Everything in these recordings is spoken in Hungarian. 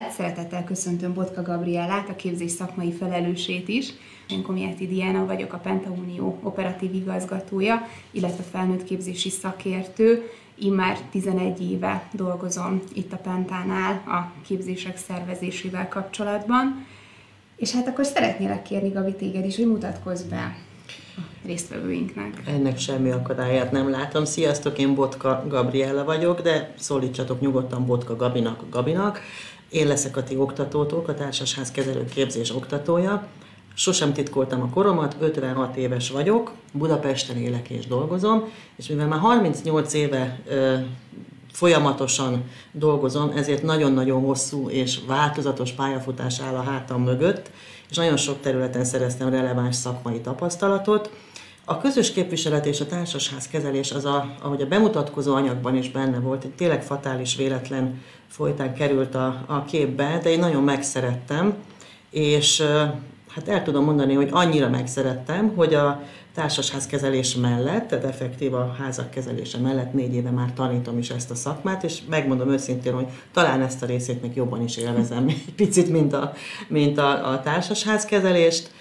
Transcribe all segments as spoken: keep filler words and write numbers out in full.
Szeretettel köszöntöm Botka Gabriellát, a képzés szakmai felelősét is. Én Komjáti Diana vagyok, a Penta Unió operatív igazgatója, illetve felnőttképzési szakértő. Immár tizenegy éve dolgozom itt a Pentánál a képzések szervezésével kapcsolatban. És hát akkor szeretnélek kérni, Gabi, téged is, hogy mutatkozz be a résztvevőinknek. Ennek semmi akadályát nem látom. Sziasztok, én Botka Gabriella vagyok, de szólítsatok nyugodtan Botka Gabinak, Gabinak. Én leszek a ti oktatótok, a Társasház Kezelő Képzés oktatója. Sosem titkoltam a koromat, ötvenhat éves vagyok, Budapesten élek és dolgozom, és mivel már harmincnyolc éve ö, folyamatosan dolgozom, ezért nagyon-nagyon hosszú és változatos pályafutás áll a hátam mögött, és nagyon sok területen szereztem releváns szakmai tapasztalatot. A közös képviselet és a társasház kezelés az, a, ahogy a bemutatkozó anyagban is benne volt, egy tényleg fatális véletlen folytán került a, a képbe, de én nagyon megszerettem, és hát el tudom mondani, hogy annyira megszerettem, hogy a társasház kezelés mellett, tehát effektív a házak kezelése mellett négy éve már tanítom is ezt a szakmát, és megmondom őszintén, hogy talán ezt a részét még jobban is élvezem egy picit, mint a, mint a, a társasház kezelést.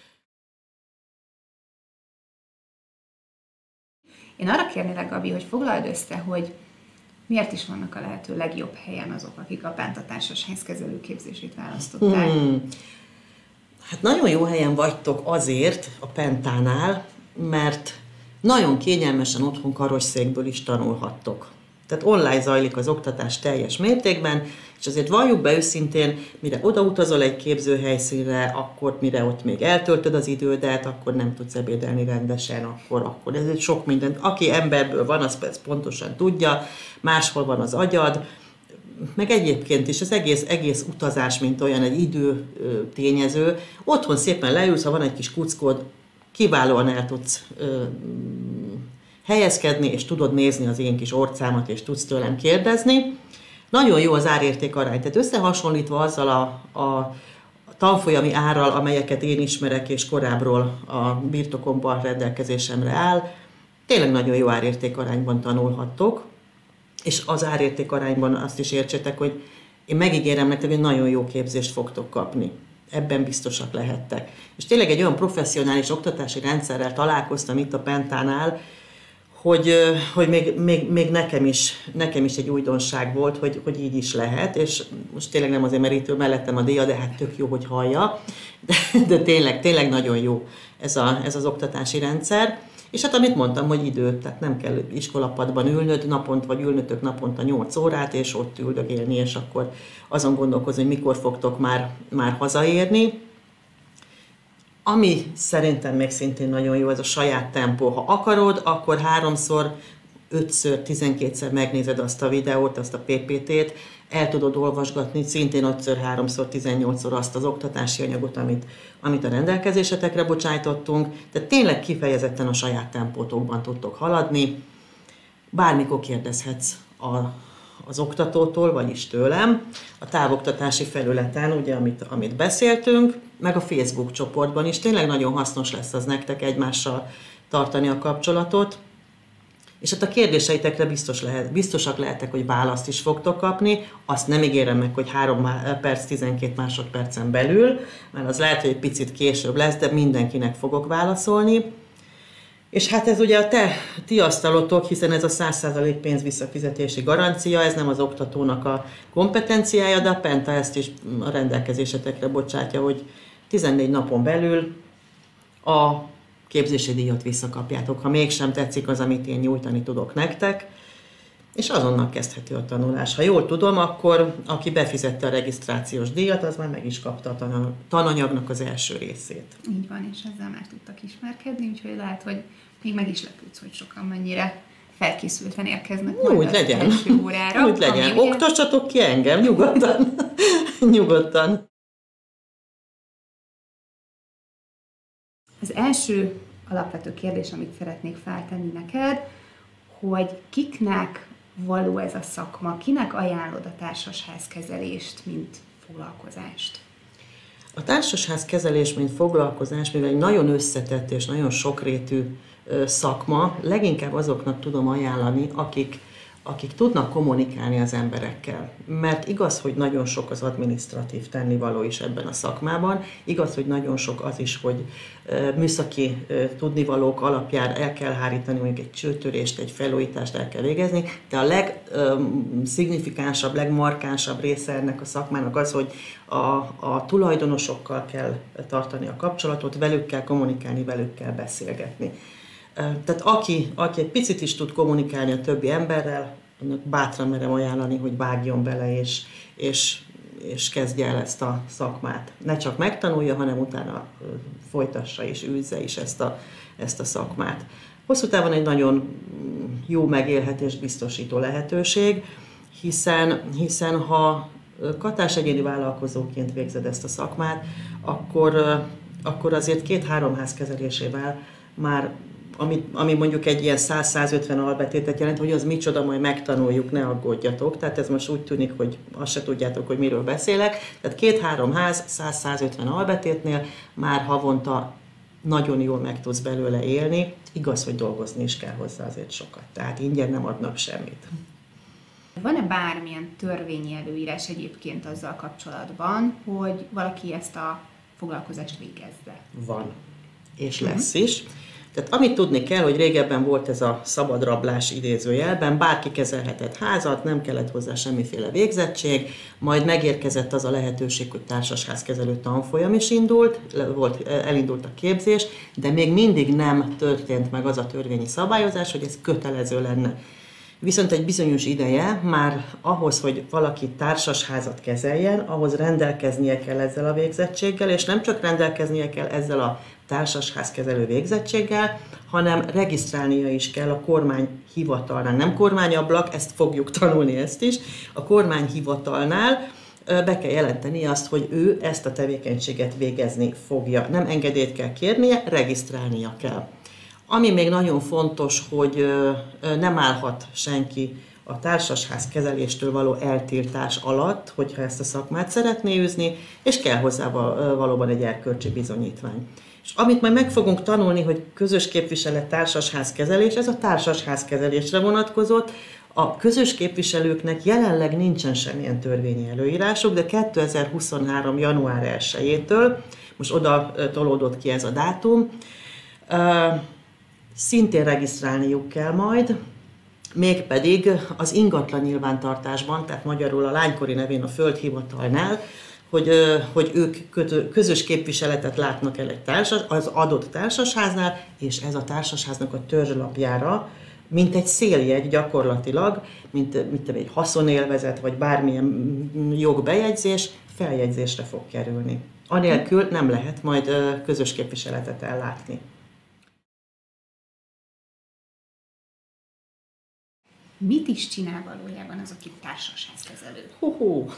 Én arra kérnélek, Gabi, hogy foglald össze, hogy miért is vannak a lehető legjobb helyen azok, akik a Penta társasház kezelő képzését választották. Hmm. Hát nagyon jó helyen vagytok azért a Pentánál, mert nagyon kényelmesen otthon karosszékből is tanulhattok. Tehát online zajlik az oktatás teljes mértékben, és azért valljuk be őszintén, mire odautazol egy képzőhelyszínre, akkor mire ott még eltöltöd az idődet, akkor nem tudsz ebédelni rendesen, akkor, akkor ez egy sok mindent. Aki emberből van, az pontosan tudja, máshol van az agyad, meg egyébként is az egész, egész utazás, mint olyan egy idő tényező. Otthon szépen leülsz, ha van egy kis kuckód, kiválóan el tudsz ö, helyezkedni, és tudod nézni az én kis orcámat, és tudsz tőlem kérdezni. Nagyon jó az árérték arány, tehát összehasonlítva azzal a, a tanfolyami árral, amelyeket én ismerek, és korábbról a birtokomban rendelkezésemre áll, tényleg nagyon jó árérték arányban tanulhattok. És az árérték arányban azt is értsétek, hogy én megígérem nektek, hogy nagyon jó képzést fogtok kapni. Ebben biztosak lehettek. És tényleg egy olyan professzionális oktatási rendszerrel találkoztam itt a Pentánál, hogy, hogy még, még, még nekem, is, nekem is egy újdonság volt, hogy, hogy így is lehet, és most tényleg nem azért merítő mellettem a díja, de hát tök jó, hogy hallja, de, de tényleg, tényleg nagyon jó ez, a, ez az oktatási rendszer. És hát amit mondtam, hogy idő, tehát nem kell iskolapadban ülnöd naponta, vagy ülnötök naponta nyolc órát, és ott üldögélni, és akkor azon gondolkozni, hogy mikor fogtok már, már hazaérni. Ami szerintem még szintén nagyon jó, ez a saját tempó. Ha akarod, akkor háromszor, ötször, tizenkétszer megnézed azt a videót, azt a pé pé té-t, el tudod olvasgatni szintén ötször, háromszor, tizennyolcszor azt az oktatási anyagot, amit, amit a rendelkezésetekre bocsájtottunk. Tehát tényleg kifejezetten a saját tempótokban tudtok haladni. Bármikor kérdezhetsz a, az oktatótól, vagyis tőlem. A távoktatási felületen, ugye, amit, amit beszéltünk, meg a Facebook csoportban is tényleg nagyon hasznos lesz az nektek egymással tartani a kapcsolatot. És hát a kérdéseitekre biztos lehet, biztosak lehetek, hogy választ is fogtok kapni. Azt nem ígérem meg, hogy három perc, tizenkét másodpercen belül, mert az lehet, hogy egy picit később lesz, de mindenkinek fogok válaszolni. És hát ez ugye a te, ti asztalotok, hiszen ez a száz százalék pénz visszafizetési garancia, ez nem az oktatónak a kompetenciája, de a Penta ezt is a rendelkezésetekre bocsátja, hogy tizennégy napon belül a képzési díjat visszakapjátok, ha mégsem tetszik az, amit én nyújtani tudok nektek, és azonnal kezdhető a tanulás. Ha jól tudom, akkor aki befizette a regisztrációs díjat, az már meg is kapta a tananyagnak az első részét. Így van, és ezzel már tudtak ismerkedni, úgyhogy lehet, hogy még meg is lepődsz, hogy sokan mennyire felkészülten érkeznek majd úgy az legyen. első órára. Úgy legyen. Oktassatok ki engem, nyugodtan. nyugodtan. Az első alapvető kérdés, amit szeretnék feltenni neked, hogy kiknek való ez a szakma, kinek ajánlod a társasházkezelést, mint foglalkozást? A társasházkezelés, mint foglalkozás, mivel egy nagyon összetett és nagyon sokrétű szakma, leginkább azoknak tudom ajánlani, akik akik tudnak kommunikálni az emberekkel. Mert igaz, hogy nagyon sok az adminisztratív tennivaló is ebben a szakmában, igaz, hogy nagyon sok az is, hogy műszaki tudnivalók alapján el kell hárítani mondjuk egy csőtörést, egy felújítást el kell végezni, de a legszignifikánsabb, legmarkánsabb része ennek a szakmának az, hogy a, a tulajdonosokkal kell tartani a kapcsolatot, velük kell kommunikálni, velük kell beszélgetni. Tehát aki, aki egy picit is tud kommunikálni a többi emberrel, annak bátran merem ajánlani, hogy vágjon bele és, és, és kezdje el ezt a szakmát. Ne csak megtanulja, hanem utána folytassa és űzze is ezt a, ezt a szakmát. Hosszú távon egy nagyon jó megélhetést biztosító lehetőség, hiszen, hiszen ha katás egyéni vállalkozóként végzed ezt a szakmát, akkor, akkor azért két-három ház kezelésével már Ami, ami mondjuk egy ilyen száz-százötven albetétet jelent, hogy az micsoda, majd megtanuljuk, ne aggódjatok. Tehát ez most úgy tűnik, hogy azt se tudjátok, hogy miről beszélek. Tehát két-három ház, száz-százötven albetétnél már havonta nagyon jól meg tudsz belőle élni. Igaz, hogy dolgozni is kell hozzá azért sokat. Tehát ingyen nem adnak semmit. Van-e bármilyen törvényi előírás egyébként azzal kapcsolatban, hogy valaki ezt a foglalkozást végezze? Van. És lesz is. Tehát amit tudni kell, hogy régebben volt ez a szabad rablás idézőjelben, bárki kezelhetett házat, nem kellett hozzá semmiféle végzettség, majd megérkezett az a lehetőség, hogy társasházkezelő tanfolyam is indult, volt, elindult a képzés, de még mindig nem történt meg az a törvényi szabályozás, hogy ez kötelező lenne. Viszont egy bizonyos ideje már ahhoz, hogy valaki társasházat kezeljen, ahhoz rendelkeznie kell ezzel a végzettséggel, és nem csak rendelkeznie kell ezzel a társasházkezelő végzettséggel, hanem regisztrálnia is kell a kormányhivatalnál. Nem kormányablak, ezt fogjuk tanulni ezt is. A kormányhivatalnál be kell jelenteni azt, hogy ő ezt a tevékenységet végezni fogja. Nem engedélyt kell kérnie, regisztrálnia kell. Ami még nagyon fontos, hogy nem állhat senki a társasház kezeléstől való eltiltás alatt, hogyha ezt a szakmát szeretné űzni, és kell hozzá valóban egy erkölcsi bizonyítvány. És amit majd meg fogunk tanulni, hogy közös képviselet, társasház kezelés, ez a társasház kezelésre vonatkozott. A közös képviselőknek jelenleg nincsen semmilyen törvényi előírásuk, de kétezer-huszonhárom. január elsejétől, most oda tolódott ki ez a dátum, szintén regisztrálniuk kell majd, mégpedig az ingatlan nyilvántartásban, tehát magyarul a lánykori nevén a földhivatalnál, hogy, hogy ők közös képviseletet látnak el egy társas, az adott társasháznál, és ez a társasháznak a törzslapjára, mint egy széljegy gyakorlatilag, mint, mint egy haszonélvezet, vagy bármilyen jogbejegyzés, feljegyzésre fog kerülni. Anélkül nem lehet majd közös képviseletet ellátni. Mit is csinál valójában az, aki társasházkezelő? Hú-hú.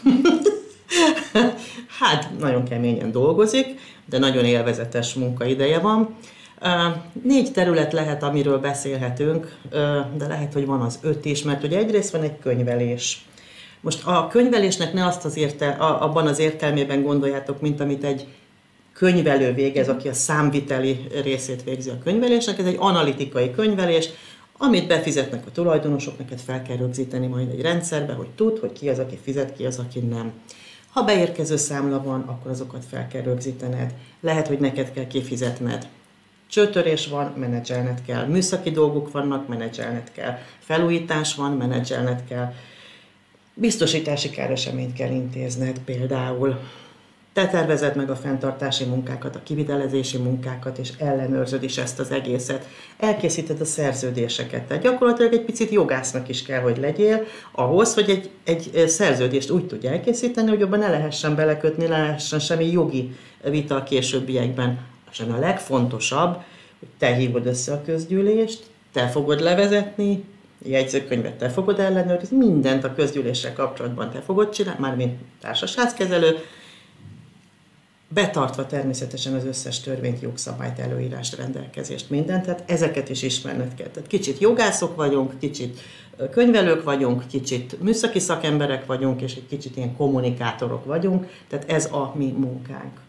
Hát, nagyon keményen dolgozik, de nagyon élvezetes munkaideje van. Négy terület lehet, amiről beszélhetünk, de lehet, hogy van az öt is, mert ugye egyrészt van egy könyvelés. Most a könyvelésnek ne azt az érte, abban az értelmében gondoljátok, mint amit egy könyvelő végez, aki a számviteli részét végzi a könyvelésnek, ez egy analitikai könyvelés, amit befizetnek a tulajdonosok, neked fel kell rögzíteni majd egy rendszerbe, hogy tud, hogy ki az, aki fizet, ki az, aki nem. Ha beérkező számla van, akkor azokat fel kell rögzítened. Lehet, hogy neked kell kifizetned. Csőtörés van, menedzselned kell. Műszaki dolgok vannak, menedzselned kell. Felújítás van, menedzselned kell. Biztosítási káreseményt kell intézned például. Te tervezed meg a fenntartási munkákat, a kivitelezési munkákat, és ellenőrzöd is ezt az egészet. Elkészíted a szerződéseket. Tehát gyakorlatilag egy picit jogásznak is kell, hogy legyél, ahhoz, hogy egy, egy szerződést úgy tudja elkészíteni, hogy abban ne lehessen belekötni, ne lehessen semmi jogi vita a későbbiekben. És a legfontosabb, hogy te hívod össze a közgyűlést, te fogod levezetni, jegyzőkönyvet te fogod ellenőrizni, mindent a közgyűléssel kapcsolatban te fogod csinálni, mármint társasházkezelő, betartva természetesen az összes törvényt, jogszabályt, előírást, rendelkezést, mindent, tehát ezeket is ismerned kell. Tehát kicsit jogászok vagyunk, kicsit könyvelők vagyunk, kicsit műszaki szakemberek vagyunk, és egy kicsit ilyen kommunikátorok vagyunk, tehát ez a mi munkánk.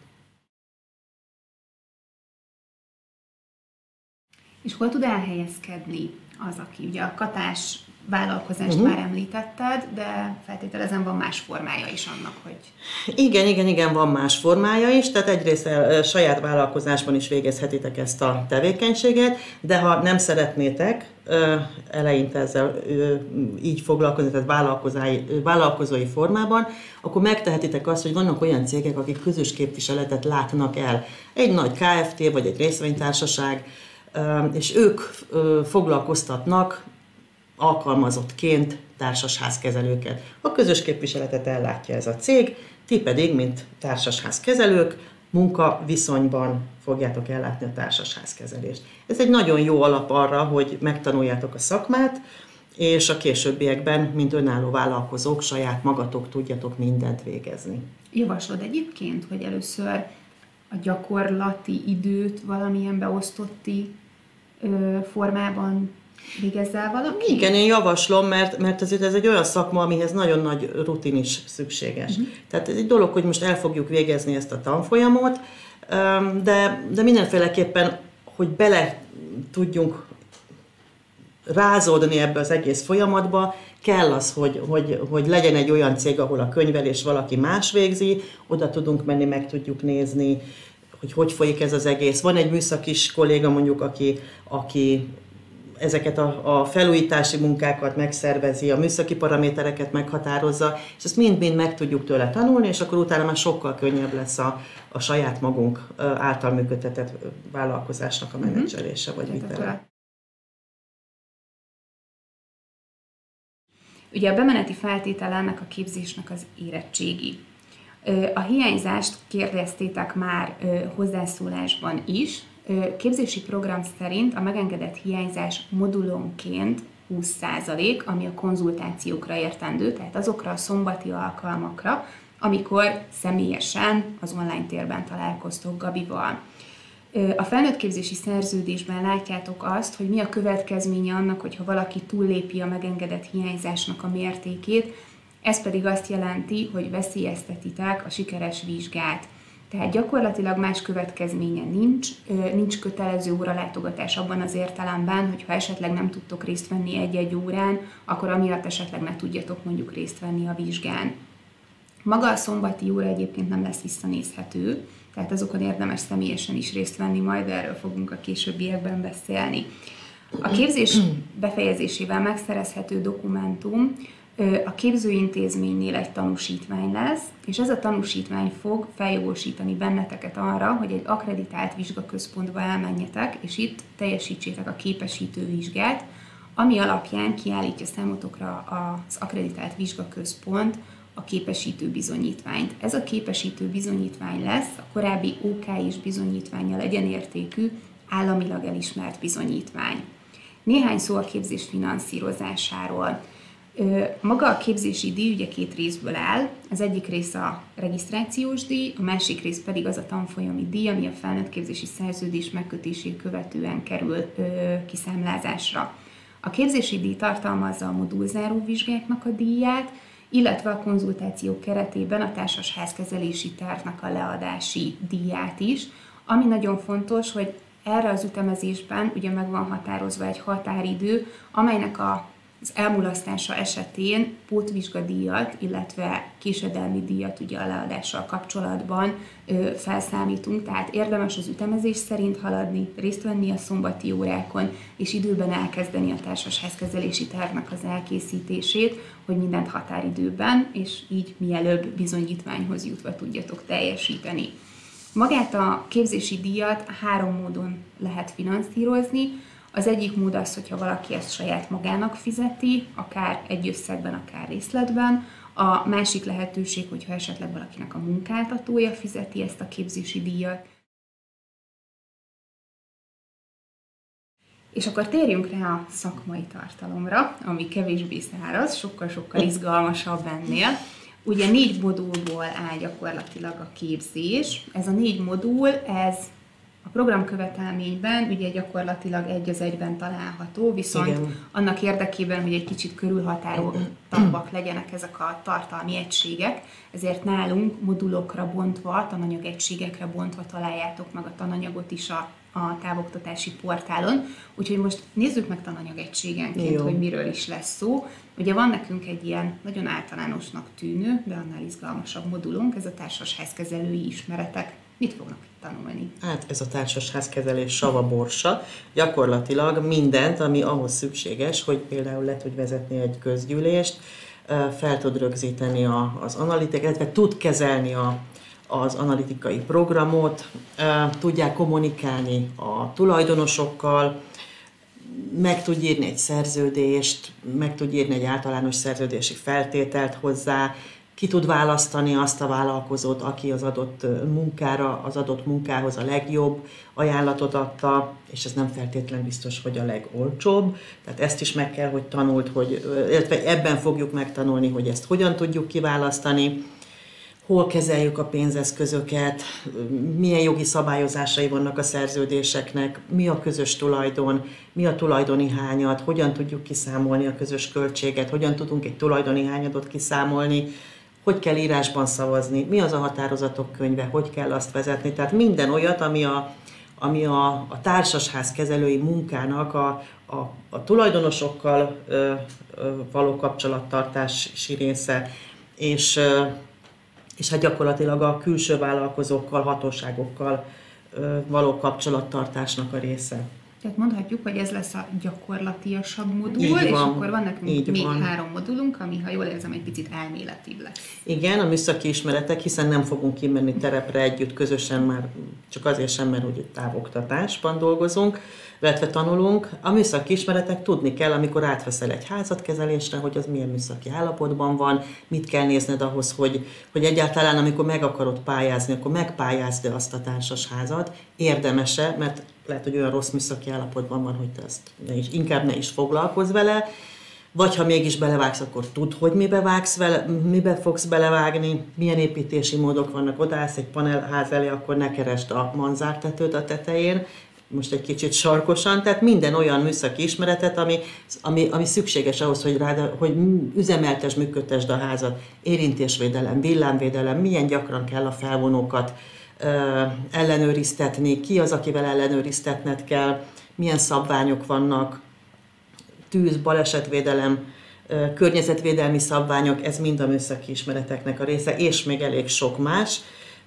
És hol tud elhelyezkedni az, aki ugye a katás vállalkozást uh-huh. már említetted, de feltételezem van más formája is annak, hogy... Igen, igen, igen, van más formája is, tehát egyrészt saját vállalkozásban is végezhetitek ezt a tevékenységet, de ha nem szeretnétek eleinte ezzel így foglalkozni, tehát vállalkozói, vállalkozói formában, akkor megtehetitek azt, hogy vannak olyan cégek, akik közös képviseletet látnak el. Egy nagy ká ef té vagy egy részvénytársaság, és ők foglalkoztatnak alkalmazottként társasházkezelőket. A közös képviseletet ellátja ez a cég, ti pedig, mint társasházkezelők, munkaviszonyban fogjátok ellátni a társasházkezelést. Ez egy nagyon jó alap arra, hogy megtanuljátok a szakmát, és a későbbiekben, mint önálló vállalkozók, saját magatok tudjatok mindent végezni. Javaslod egyébként, hogy először a gyakorlati időt valamilyen beosztotti ö, formában végezzel valaki? Igen, én javaslom, mert, mert azért ez egy olyan szakma, amihez nagyon nagy rutin is szükséges. Uh-huh. Tehát ez egy dolog, hogy most el fogjuk végezni ezt a tanfolyamot, de, de mindenféleképpen, hogy bele tudjunk rázódni ebbe az egész folyamatba, kell az, hogy, hogy, hogy legyen egy olyan cég, ahol a könyvelés valaki más végzi, oda tudunk menni, meg tudjuk nézni, hogy hogy folyik ez az egész. Van egy műszakis kolléga mondjuk, aki, aki ezeket a, a felújítási munkákat megszervezi, a műszaki paramétereket meghatározza, és ezt mind-mind meg tudjuk tőle tanulni, és akkor utána már sokkal könnyebb lesz a, a saját magunk által működtetett vállalkozásnak a menedzselése vagy vitele. Ugye a bemeneti feltétele ennek a képzésnek az érettségi. A hiányzást kérdeztétek már hozzászólásban is. Képzési program szerint a megengedett hiányzás modulonként húsz százalék, ami a konzultációkra értendő, tehát azokra a szombati alkalmakra, amikor személyesen az online térben találkoztok Gabival. A felnőttképzési szerződésben látjátok azt, hogy mi a következménye annak, hogyha valaki túllépi a megengedett hiányzásnak a mértékét, ez pedig azt jelenti, hogy veszélyeztetitek a sikeres vizsgát. Tehát gyakorlatilag más következménye nincs, nincs kötelező óralátogatás abban az értelemben, hogy ha esetleg nem tudtok részt venni egy-egy órán, akkor amiatt esetleg ne tudjatok mondjuk részt venni a vizsgán. Maga a szombati óra egyébként nem lesz visszanézhető, tehát azokon érdemes személyesen is részt venni, majd erről fogunk a későbbiekben beszélni. A képzés befejezésével megszerezhető dokumentum a képzőintézménynél egy tanúsítvány lesz, és ez a tanúsítvány fog feljogosítani benneteket arra, hogy egy akkreditált vizsgaközpontba elmenjetek, és itt teljesítsétek a képesítő vizsgát, ami alapján kiállítja számotokra az akkreditált vizsgaközpont a képesítő bizonyítványt. Ez a képesítő bizonyítvány lesz a korábbi ó ká is bizonyítvánnyal egyenértékű, államilag elismert bizonyítvány. Néhány szó a képzés finanszírozásáról. Maga a képzési díj ugye két részből áll, az egyik rész a regisztrációs díj, a másik rész pedig az a tanfolyami díj, ami a felnőttképzési szerződés megkötését követően kerül ö, kiszámlázásra. A képzési díj tartalmazza a modulzáró vizsgáknak a díját, illetve a konzultáció keretében a társasházkezelési tervnek a leadási díját is, ami nagyon fontos, hogy erre az ütemezésben ugye meg van határozva egy határidő, amelynek a az elmulasztása esetén pótvizsgadíjat, illetve késedelmi díjat ugye a leadással kapcsolatban ö, felszámítunk, tehát érdemes az ütemezés szerint haladni, részt venni a szombati órákon, és időben elkezdeni a társasházkezelési tervnek az elkészítését, hogy mindent határidőben, és így mielőbb bizonyítványhoz jutva tudjatok teljesíteni. Magát a képzési díjat három módon lehet finanszírozni. Az egyik mód az, hogyha valaki ezt saját magának fizeti, akár egy összegben, akár részletben. A másik lehetőség, hogyha esetleg valakinek a munkáltatója fizeti ezt a képzési díjat. És akkor térjünk rá a szakmai tartalomra, ami kevésbé száraz, sokkal-sokkal izgalmasabb ennél. Ugye négy modulból áll gyakorlatilag a képzés. Ez a négy modul, ez A programkövetelményben ugye gyakorlatilag egy az egyben található, viszont igen, annak érdekében, hogy egy kicsit körülhatároltabbak legyenek ezek a tartalmi egységek, ezért nálunk modulokra bontva, tananyagegységekre bontva találjátok meg a tananyagot is a, a távoktatási portálon. Úgyhogy most nézzük meg tananyagegységenként, jó, hogy miről is lesz szó. Ugye van nekünk egy ilyen nagyon általánosnak tűnő, de annál izgalmasabb modulunk, ez a társasházkezelői ismeretek. Mit fognak itt tanulni? Hát ez a társasházkezelés savaborsa. Gyakorlatilag mindent, ami ahhoz szükséges, hogy például le tud vezetni egy közgyűlést, fel tud rögzíteni az analitikát, illetve tud kezelni a, az analitikai programot, tudják kommunikálni a tulajdonosokkal, meg tud írni egy szerződést, meg tud írni egy általános szerződési feltételt hozzá, ki tud választani azt a vállalkozót, aki az adott munkára, az adott munkához a legjobb ajánlatot adta, és ez nem feltétlen biztos, hogy a legolcsóbb. Tehát ezt is meg kell, hogy tanult, hogy, illetve ebben fogjuk megtanulni, hogy ezt hogyan tudjuk kiválasztani, hol kezeljük a pénzeszközöket, milyen jogi szabályozásai vannak a szerződéseknek, mi a közös tulajdon, mi a tulajdoni hányad, hogyan tudjuk kiszámolni a közös költséget, hogyan tudunk egy tulajdoni hányadot kiszámolni, hogy kell írásban szavazni, mi az a határozatok könyve, hogy kell azt vezetni. Tehát minden olyat, ami a, ami a, a társasház kezelői munkának a, a, a tulajdonosokkal ö, ö, való kapcsolattartási része, és, ö, és hát gyakorlatilag a külső vállalkozókkal, hatóságokkal ö, való kapcsolattartásnak a része. Tehát mondhatjuk, hogy ez lesz a gyakorlatiasabb modul, így és van, akkor van nekünk még van. három modulunk, ami, ha jól érzem, egy picit elméletibb lesz. Igen, a műszaki ismeretek, hiszen nem fogunk kimenni terepre együtt közösen, már csak azért sem, mert úgy távoktatásban dolgozunk, illetve tanulunk. A műszaki ismeretek tudni kell, amikor átveszel egy házat kezelésre, hogy az milyen műszaki állapotban van, mit kell nézned ahhoz, hogy, hogy egyáltalán amikor meg akarod pályázni, akkor megpályázd azt a társasházat, érdemes-e, mert lehet, hogy olyan rossz műszaki állapotban van, hogy te ezt ne is, inkább ne is foglalkozz vele, vagy ha mégis belevágsz, akkor tudd, hogy mibe vágsz vele, mibe fogsz belevágni, milyen építési módok vannak, odaállsz egy panelház elé, akkor ne keresd a manzártetőt a tetején, most egy kicsit sarkosan, tehát minden olyan műszaki ismeretet, ami, ami, ami szükséges ahhoz, hogy, rád, hogy üzemeltesd, működtesd a házat, érintésvédelem, villámvédelem, milyen gyakran kell a felvonókat ö, ellenőriztetni, ki az, akivel ellenőriztetned kell, milyen szabványok vannak, tűz, balesetvédelem, ö, környezetvédelmi szabványok, ez mind a műszaki ismereteknek a része, és még elég sok más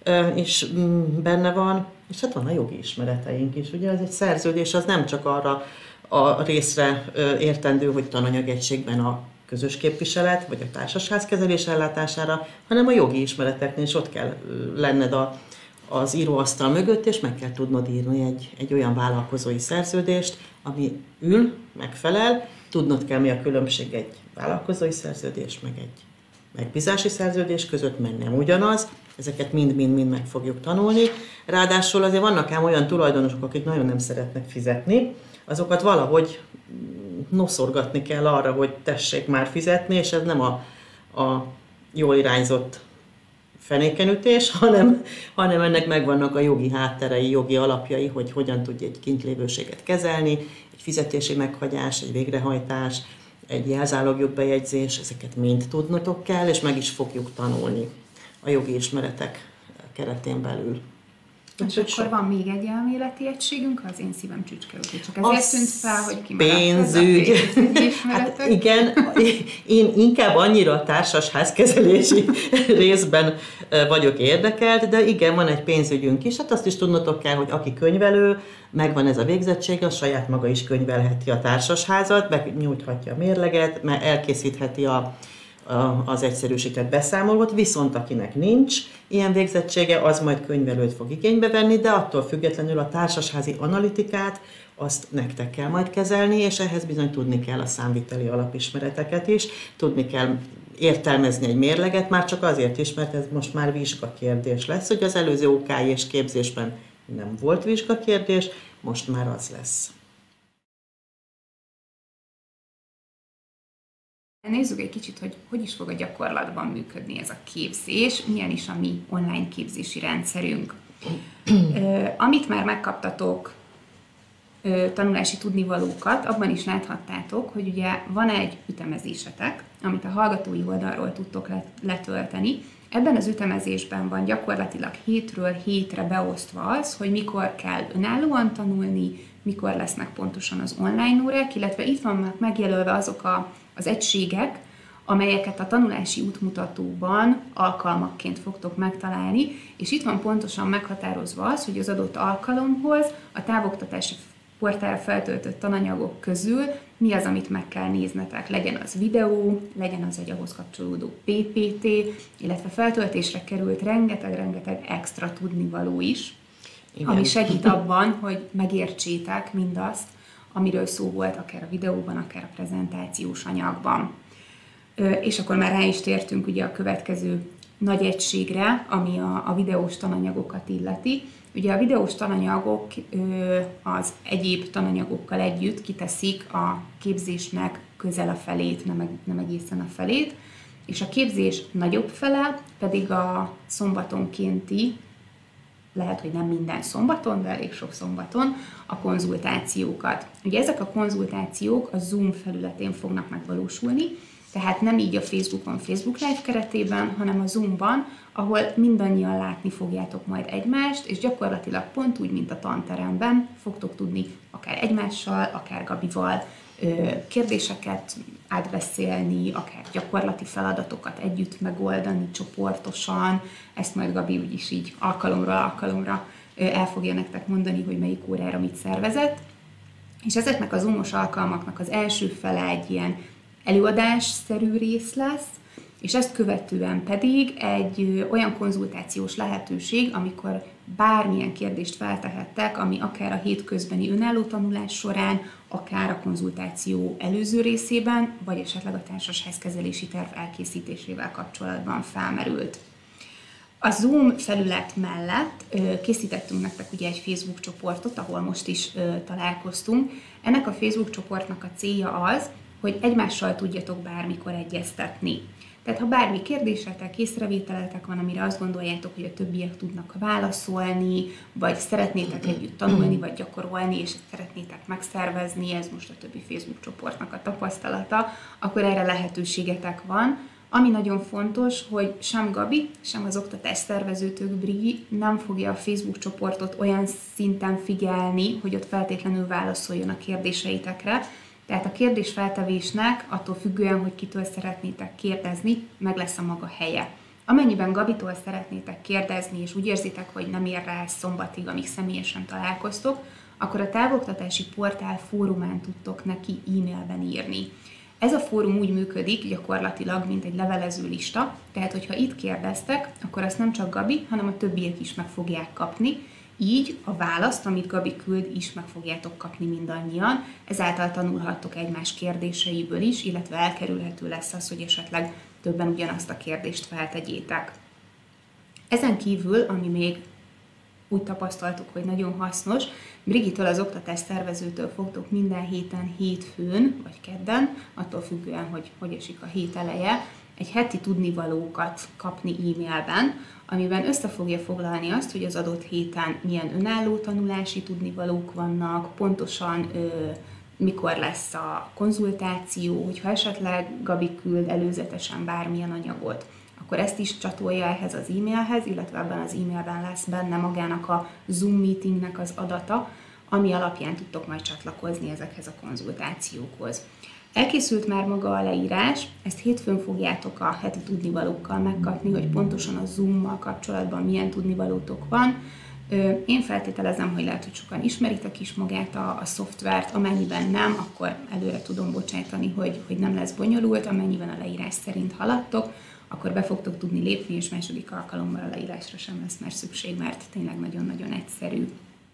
is benne van, és hát van a jogi ismereteink is. Ugye ez egy szerződés, az nem csak arra a részre értendő, hogy tananyagegységben a közös képviselet, vagy a társasházkezelés ellátására, hanem a jogi ismereteknél is ott kell lenned a, az íróasztal mögött, és meg kell tudnod írni egy, egy olyan vállalkozói szerződést, ami ül, megfelel, tudnod kell, mi a különbség egy vállalkozói szerződés, meg egy megbízási szerződés között, mert nem ugyanaz. Ezeket mind-mind-mind meg fogjuk tanulni. Ráadásul azért vannak ám olyan tulajdonosok, akik nagyon nem szeretnek fizetni, azokat valahogy noszorgatni kell arra, hogy tessék már fizetni, és ez nem a, a jól irányzott fenékenütés, hanem, hanem ennek megvannak a jogi hátterei, jogi alapjai, hogy hogyan tudja egy kintlévőséget kezelni, egy fizetési meghagyás, egy végrehajtás, egy jelzálogjog-bejegyzés, ezeket mind tudnotok kell, és meg is fogjuk tanulni a jogi ismeretek keretén belül. És akkor so. Van még egy elméleti egységünk, az én szívem csücskeüti. Csak ezért tűnt fel, hogy kimaradt pénzügy. Ez a pénzügyi ismeretek. Hát igen, én inkább annyira a társasházkezelési részben vagyok érdekelt, de igen, van egy pénzügyünk is. Hát azt is tudnotok kell, hogy aki könyvelő, megvan ez a végzettség, az saját maga is könyvelheti a társasházat, benyújthatja a mérleget, mert elkészítheti a az egyszerűsített beszámolót, viszont akinek nincs ilyen végzettsége, az majd könyvelőt fog igénybe venni, de attól függetlenül a társasházi analitikát azt nektek kell majd kezelni, és ehhez bizony tudni kell a számviteli alapismereteket is, tudni kell értelmezni egy mérleget, már csak azért is, mert ez most már vizsgakérdés lesz, hogy az előző ó ká és képzésben nem volt vizsgakérdés, most már az lesz. Nézzük egy kicsit, hogy hogy is fog a gyakorlatban működni ez a képzés, milyen is a mi online képzési rendszerünk. Amit már megkaptatok, tanulási tudnivalókat, abban is láthattátok, hogy ugye van egy ütemezésetek, amit a hallgatói oldalról tudtok letölteni. Ebben az ütemezésben van gyakorlatilag hétről hétre beosztva az, hogy mikor kell önállóan tanulni, mikor lesznek pontosan az online órák, illetve itt vannak megjelölve azok a, az egységek, amelyeket a tanulási útmutatóban alkalmakként fogtok megtalálni, és itt van pontosan meghatározva az, hogy az adott alkalomhoz a távoktatási portálra feltöltött tananyagok közül mi az, amit meg kell néznetek. Legyen az videó, legyen az egy ahhoz kapcsolódó pé pé té, illetve feltöltésre került rengeteg-rengeteg extra tudnivaló is, igen, ami segít abban, hogy megértsétek mindazt, amiről szó volt akár a videóban, akár a prezentációs anyagban. És akkor már rá is tértünk ugye a következő nagy egységre, ami a, a videós tananyagokat illeti. Ugye a videós tananyagok az egyéb tananyagokkal együtt kiteszik a képzésnek közel a felét, nem, nem egészen a felét, és a képzés nagyobb fele pedig a szombatonkénti, lehet, hogy nem minden szombaton, de elég sok szombaton, a konzultációkat. Ugye ezek a konzultációk a Zoom felületén fognak megvalósulni, tehát nem így a Facebookon, Facebook Live keretében, hanem a Zoomban, ahol mindannyian látni fogjátok majd egymást, és gyakorlatilag pont úgy, mint a tanteremben fogtok tudni akár egymással, akár Gabival kérdéseket átbeszélni, akár gyakorlati feladatokat együtt megoldani csoportosan. Ezt majd Gabi úgyis így alkalomra alkalomra el fogja nektek mondani, hogy melyik órára mit szervezett. És ezeknek a zoomos alkalmaknak az első fele egy ilyen előadásszerű rész lesz, és ezt követően pedig egy olyan konzultációs lehetőség, amikor bármilyen kérdést feltehettek, ami akár a hétközbeni önálló tanulás során, akár a konzultáció előző részében, vagy esetleg a társasházkezelési terv elkészítésével kapcsolatban felmerült. A Zoom felület mellett készítettünk nektek ugye egy Facebook csoportot, ahol most is találkoztunk. Ennek a Facebook csoportnak a célja az, hogy egymással tudjatok bármikor egyeztetni. Tehát ha bármi kérdésetek, észrevételetek van, amire azt gondoljátok, hogy a többiek tudnak válaszolni, vagy szeretnétek együtt tanulni, vagy gyakorolni, és szeretnétek megszervezni, ez most a többi Facebook csoportnak a tapasztalata, akkor erre lehetőségetek van. Ami nagyon fontos, hogy sem Gabi, sem az oktatás szervezőtök Brigi nem fogja a Facebook csoportot olyan szinten figyelni, hogy ott feltétlenül válaszoljon a kérdéseitekre. Tehát a kérdésfeltevésnek attól függően, hogy kitől szeretnétek kérdezni, meg lesz a maga helye. Amennyiben Gabitól szeretnétek kérdezni, és úgy érzitek, hogy nem ér rá szombatig, amíg személyesen találkoztok, akkor a távoktatási portál fórumán tudtok neki e-mailben írni. Ez a fórum úgy működik gyakorlatilag, mint egy levelező lista, tehát hogyha itt kérdeztek, akkor azt nem csak Gabi, hanem a többiek is meg fogják kapni, így a választ, amit Gabi küld, is meg fogjátok kapni mindannyian, ezáltal tanulhattok egymás kérdéseiből is, illetve elkerülhető lesz az, hogy esetleg többen ugyanazt a kérdést feltegyétek. Ezen kívül, ami még úgy tapasztaltuk, hogy nagyon hasznos, Brigitől, az oktatás szervezőtől fogtok minden héten hétfőn, vagy kedden, attól függően, hogy hogy esik a hét eleje, egy heti tudnivalókat kapni e-mailben, amiben össze fogja foglalni azt, hogy az adott héten milyen önálló tanulási tudnivalók vannak, pontosan ö, mikor lesz a konzultáció, hogyha esetleg Gabi küld előzetesen bármilyen anyagot, akkor ezt is csatolja ehhez az e-mailhez, illetve ebben az e-mailben lesz benne magának a Zoom meetingnek az adata, ami alapján tudtok majd csatlakozni ezekhez a konzultációkhoz. Elkészült már maga a leírás, ezt hétfőn fogjátok a heti tudnivalókkal megkapni, hogy pontosan a Zoom-mal kapcsolatban milyen tudnivalótok van. Én feltételezem, hogy lehet, hogy sokan ismeritek is magát a, a szoftvert, amennyiben nem, akkor előre tudom bocsátani, hogy, hogy nem lesz bonyolult, amennyiben a leírás szerint haladtok, akkor be fogtok tudni lépni, és második alkalommal a leírásra sem lesz már szükség, mert tényleg nagyon-nagyon egyszerű.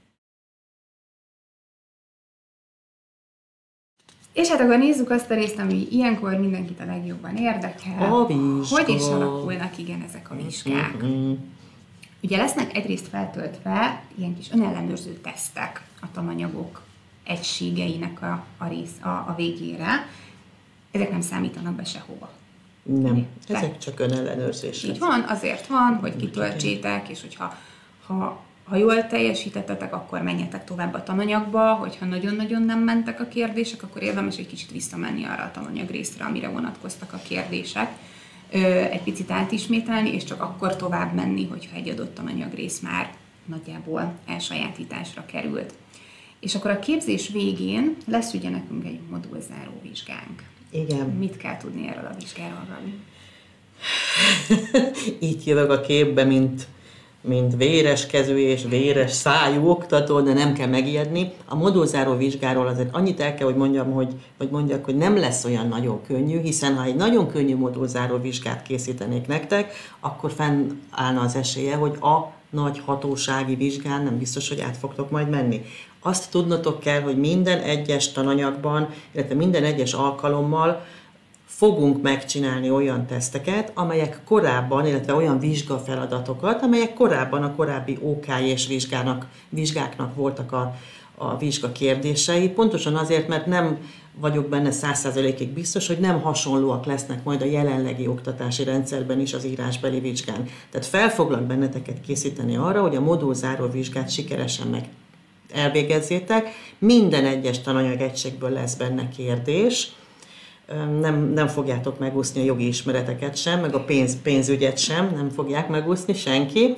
És hát akkor nézzük azt a részt, ami ilyenkor mindenkit a legjobban érdekel. A vizsga. Hogy is alakulnak, igen, ezek a vizsgák. Mm-hmm. Ugye lesznek egyrészt feltöltve ilyen kis önellenőrző tesztek a tananyagok egységeinek a, a, rész, a, a végére. Ezek nem számítanak be sehova. Nem, ezek csak önellenőrzés. Így van, azért van, hogy kitöltsétek, és hogyha ha Ha jól teljesítettetek, akkor menjetek tovább a tananyagba, hogyha nagyon-nagyon nem mentek a kérdések, akkor érdemes egy kicsit visszamenni arra a tananyag részre, amire vonatkoztak a kérdések, egy picit átismételni, és csak akkor tovább menni, hogyha egy adott tananyag rész már nagyjából elsajátításra került. És akkor a képzés végén lesz ugye nekünk egy modulzáró vizsgánk. Igen. Mit kell tudni erről a vizsgáról, Gabi? Így jövök a képbe, mint, mint véres kezű és véres szájú oktató, de nem kell megijedni. A modulzáró vizsgáról azért annyit el kell, hogy mondjam, hogy, hogy mondjak, hogy nem lesz olyan nagyon könnyű, hiszen ha egy nagyon könnyű modulzáró vizsgát készítenék nektek, akkor fennállna az esélye, hogy a nagy hatósági vizsgán nem biztos, hogy át fogtok majd menni. Azt tudnotok kell, hogy minden egyes tananyagban, illetve minden egyes alkalommal fogunk megcsinálni olyan teszteket, amelyek korábban, illetve olyan vizsgafeladatokat, amelyek korábban a korábbi ó ká jé-s vizsgának, vizsgáknak voltak a, a vizsga kérdései. Pontosan azért, mert nem vagyok benne száz százalékig biztos, hogy nem hasonlóak lesznek majd a jelenlegi oktatási rendszerben is az írásbeli vizsgán. Tehát fel foglak benneteket készíteni arra, hogy a modulzáró vizsgát sikeresen meg elvégezzétek. Minden egyes tananyag egységből lesz benne kérdés. Nem, nem fogjátok megúszni a jogi ismereteket sem, meg a pénz, pénzügyet sem, nem fogják megúszni senki.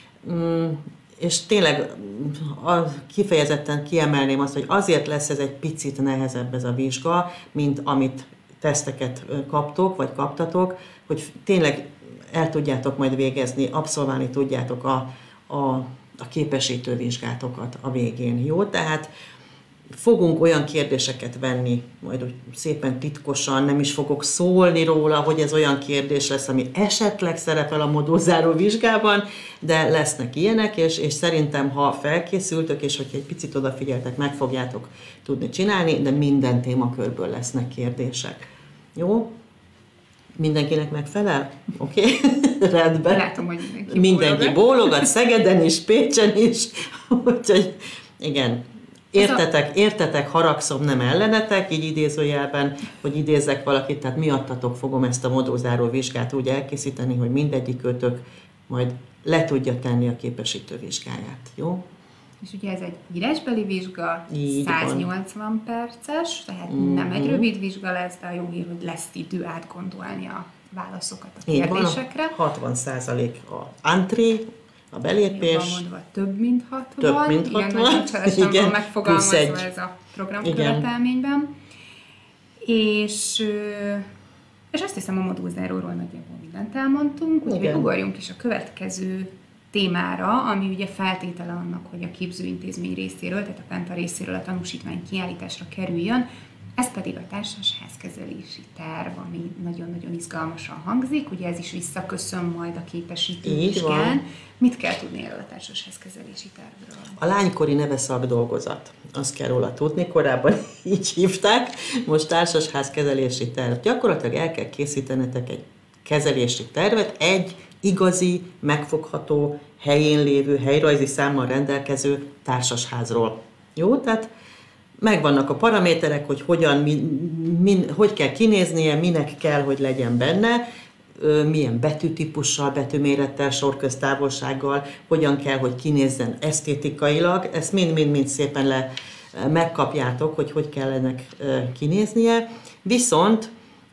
És tényleg a, kifejezetten kiemelném azt, hogy azért lesz ez egy picit nehezebb ez a vizsga, mint amit teszteket kaptok, vagy kaptatok, hogy tényleg el tudjátok majd végezni, abszolválni tudjátok a, a, a képesítő vizsgátokat a végén. Jó? Tehát fogunk olyan kérdéseket venni, majd úgy szépen titkosan, nem is fogok szólni róla, hogy ez olyan kérdés lesz, ami esetleg szerepel a modulzáró vizsgában, de lesznek ilyenek, és, és szerintem, ha felkészültök, és hogyha egy picit odafigyeltek, meg fogjátok tudni csinálni, de minden témakörből lesznek kérdések. Jó? Mindenkinek megfelel? Oké? Okay. Rendben. Látom, hogy mindenki, mindenki bólogat, Szegeden is, Pécsen is, úgyhogy igen. Értetek, értetek, haragszom, nem ellenetek, így idézőjelben, hogy idézzek valakit, tehát miattatok fogom ezt a modulzáró vizsgát úgy elkészíteni, hogy mindegyikőtök majd le tudja tenni a képesítő vizsgáját, jó? És ugye ez egy írásbeli vizsga, így száznyolcvan van. perces, tehát mm-hmm. nem egy rövid vizsga lesz, de a jó hír, hogy lesz idő átgondolni a válaszokat a kérdésekre. Így van, hatvan százalék a entrée, a belépés. Jobban mondva, több mint hatvan. Több mint hatvan. Igen, nagyon igen, van megfogalmazva ez a programkövetelményben. És, és azt hiszem, a modulzáróról nagyjából mindent elmondtunk, úgyhogy ugorjunk is a következő témára, ami ugye feltétele annak, hogy a képzőintézmény részéről, tehát a Penta részéről a tanúsítvány kiállításra kerüljön. Ez pedig a társasházkezelési terv, ami nagyon-nagyon izgalmasan hangzik, ugye ez is visszaköszön majd a képesítő vizsgán. Mit kell tudni erről a társasházkezelési tervről? A lánykori neve szakdolgozat. Azt kell róla tudni, korábban így hívták, most társasházkezelési terv. Gyakorlatilag el kell készítenetek egy kezelési tervet, egy igazi, megfogható, helyén lévő, helyrajzi számmal rendelkező társasházról. Jó? Tehát megvannak a paraméterek, hogy hogyan, min, min, hogy kell kinéznie, minek kell, hogy legyen benne, milyen betűtípussal, betűmérettel, sorköztávolsággal, hogyan kell, hogy kinézzen esztétikailag. Ezt mind-mind-mind szépen le megkapjátok, hogy hogy kell ennek kinéznie. Viszont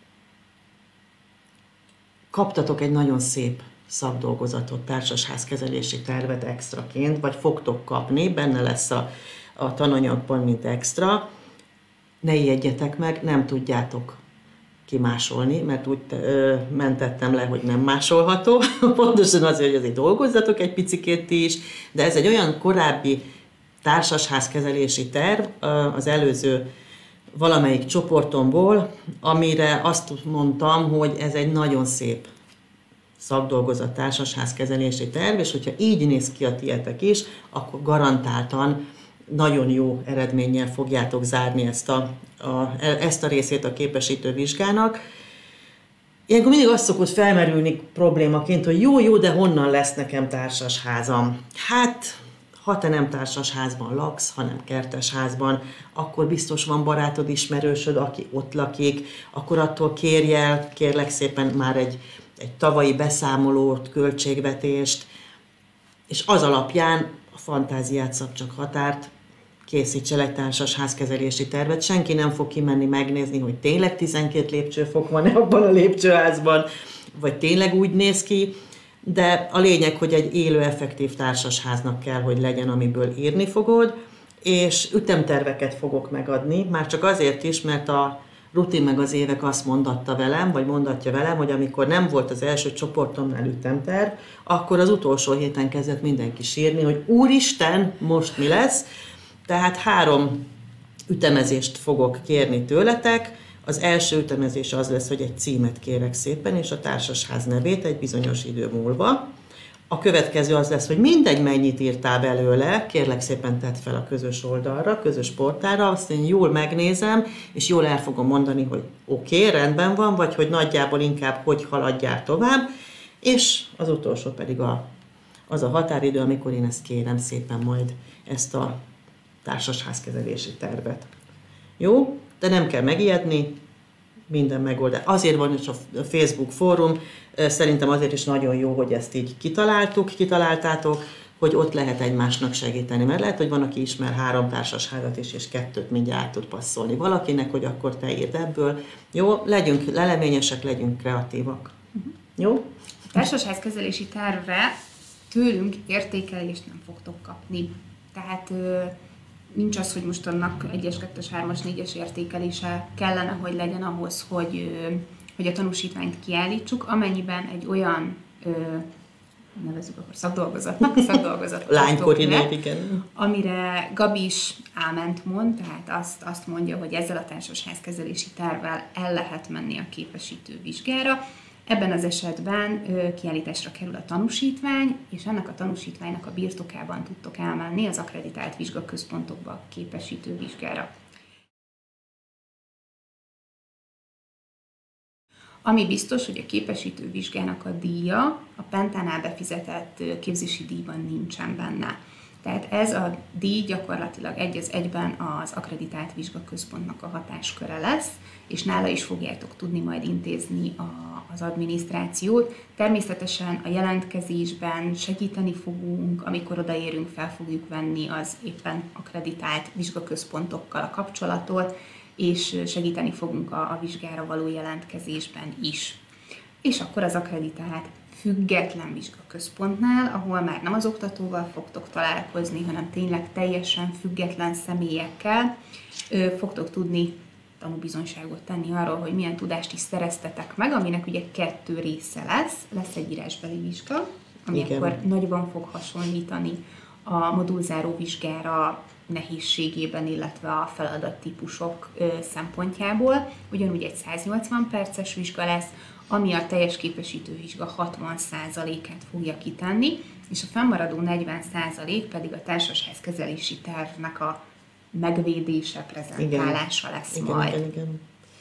kaptatok egy nagyon szép szakdolgozatot, társasházkezelési tervet extraként, vagy fogtok kapni, benne lesz a a tananyagban, mint extra. Ne ijedjetek meg, nem tudjátok kimásolni, mert úgy ö, mentettem le, hogy nem másolható. Pontosan azért, hogy azért dolgozzatok egy picikét ti is, de ez egy olyan korábbi társasházkezelési terv az előző valamelyik csoportomból, amire azt mondtam, hogy ez egy nagyon szép szakdolgozat, társasházkezelési terv, és hogyha így néz ki a tietek is, akkor garantáltan nagyon jó eredménnyel fogjátok zárni ezt a, a, ezt a részét a képesítő vizsgának. Ilyenkor mindig azt szokott felmerülni problémaként, hogy jó, jó, de honnan lesz nekem társasházam? Hát, ha te nem társasházban laksz, hanem kertesházban, akkor biztos van barátod, ismerősöd, aki ott lakik, akkor attól kérj el, kérlek szépen már egy, egy tavalyi beszámolót, költségvetést, és az alapján a fantáziát szab csak határt, készíts el egy társas házkezelési tervet, senki nem fog kimenni megnézni, hogy tényleg tizenkét lépcsőfok van abban a lépcsőházban, vagy tényleg úgy néz ki, de a lényeg, hogy egy élő, effektív társasháznak kell, hogy legyen, amiből írni fogod, és ütemterveket fogok megadni, már csak azért is, mert a rutin meg az évek azt mondatta velem, vagy mondatja velem, hogy amikor nem volt az első csoportomnál ütemterv, akkor az utolsó héten kezdett mindenki sírni, hogy úristen, most mi lesz? Tehát három ütemezést fogok kérni tőletek. Az első ütemezés az lesz, hogy egy címet kérek szépen, és a társasház nevét egy bizonyos idő múlva. A következő az lesz, hogy mindegy, mennyit írtál belőle, kérlek szépen tedd fel a közös oldalra, közös portára, azt én jól megnézem, és jól el fogom mondani, hogy oké, okay, rendben van, vagy hogy nagyjából inkább hogy haladjál tovább, és az utolsó pedig a, az a határidő, amikor én ezt kérem szépen majd ezt a társasházkezelési tervet. Jó? De nem kell megijedni, minden megoldás. Azért van is a Facebook fórum, szerintem azért is nagyon jó, hogy ezt így kitaláltuk, kitaláltátok, hogy ott lehet egymásnak segíteni, mert lehet, hogy van, aki ismer három társasházat is, és kettőt mindjárt át tud passzolni valakinek, hogy akkor te írd ebből. Jó, legyünk leleményesek, legyünk kreatívak. Uh-huh. Jó? A társasházkezelési tervre tőlünk értékelést nem fogtok kapni. Tehát nincs az, hogy most annak egyes, kettes, hármas, négyes értékelése kellene, hogy legyen ahhoz, hogy, hogy a tanúsítványt kiállítsuk, amennyiben egy olyan, nevezzük akkor szakdolgozatnak, szakdolgozatot lánykori név, igen. Amire Gabi is áment mond, tehát azt, azt mondja, hogy ezzel a társasházkezelési tervvel el lehet menni a képesítő vizsgára. Ebben az esetben ö, kiállításra kerül a tanúsítvány, és ennek a tanúsítványnak a birtokában tudtok elmenni az akkreditált vizsgaközpontokba képesítő vizsgára. Ami biztos, hogy a képesítő vizsgának a díja a Pentánál befizetett képzési díjban nincsen benne. Tehát ez a díj gyakorlatilag egy az egyben az akkreditált vizsgaközpontnak a hatásköre lesz, és nála is fogjátok tudni majd intézni a, az adminisztrációt. Természetesen a jelentkezésben segíteni fogunk, amikor odaérünk, fel fogjuk venni az éppen akkreditált vizsgaközpontokkal a kapcsolatot, és segíteni fogunk a, a vizsgára való jelentkezésben is. És akkor az akkreditált független vizsgaközpontnál, ahol már nem az oktatóval fogtok találkozni, hanem tényleg teljesen független személyekkel fogtok tudni tanúbizonyságot tenni arról, hogy milyen tudást is szereztetek meg, aminek ugye kettő része lesz. Lesz egy írásbeli vizsga, ami Igen. akkor nagyban fog hasonlítani a modulzáró vizsgára nehézségében, illetve a feladattípusok szempontjából. Ugyanúgy egy száznyolcvan perces vizsga lesz, ami a teljes képesítő vizsga hatvan százalékát fogja kitenni, és a fennmaradó negyven százalék pedig a társasházkezelési tervnek a megvédése, prezentálása igen. lesz igen, majd. Igen, igen.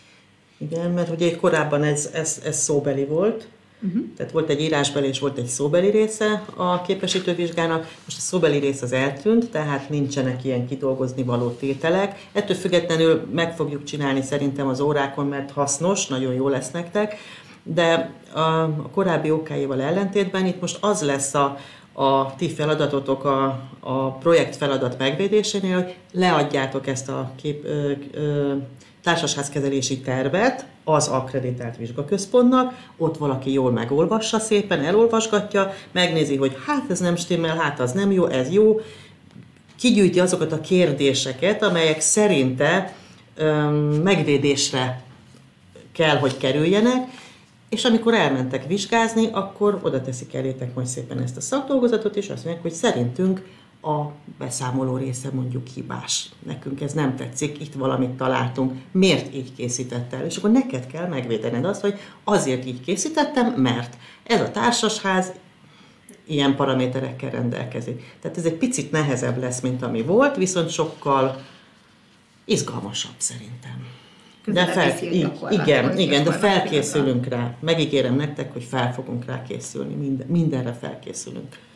igen, mert ugye korábban ez, ez, ez szóbeli volt, uh-huh. tehát volt egy írásbeli és volt egy szóbeli része a képesítővizsgának, most a szóbeli rész az eltűnt, tehát nincsenek ilyen kidolgozni való tételek. Ettől függetlenül meg fogjuk csinálni szerintem az órákon, mert hasznos, nagyon jó lesz nektek, de a, a korábbi okáival ellentétben itt most az lesz a, a ti feladatotok a, a projekt feladat megvédésénél, hogy leadjátok ezt a kép, ö, ö, társasházkezelési tervet az akkreditált vizsgaközpontnak, ott valaki jól megolvassa szépen, elolvasgatja, megnézi, hogy hát ez nem stimmel, hát az nem jó, ez jó, kigyűjti azokat a kérdéseket, amelyek szerinte ö, megvédésre kell, hogy kerüljenek, és amikor elmentek vizsgázni, akkor oda teszik elétek majd szépen ezt a szakdolgozatot, és azt mondják, hogy szerintünk a beszámoló része mondjuk hibás. Nekünk ez nem tetszik, itt valamit találtunk, miért így készítettel? És akkor neked kell megvédened azt, hogy azért így készítettem, mert ez a társasház ilyen paraméterekkel rendelkezik. Tehát ez egy picit nehezebb lesz, mint ami volt, viszont sokkal izgalmasabb szerintem. De fel, igen, igen, de felkészülünk rá. Megígérem nektek, hogy fel fogunk rá készülni. Minden, mindenre felkészülünk.